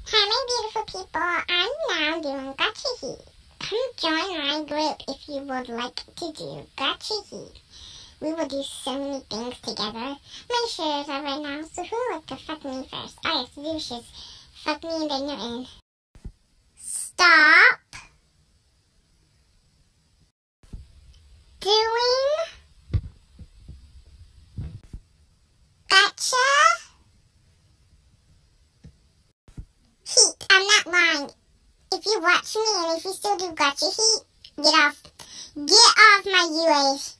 Hi, my beautiful people. I'm now doing Gacha Heat. Come join my group if you would like to do Gacha Heat. We will do so many things together. My shares are right now, so who would like to fuck me first? All you have to do is just fuck me and then you're in. Stop doing Gacha Heat. I'm not lying. If you watch me and if you still do Gacha Heat, get off my UA.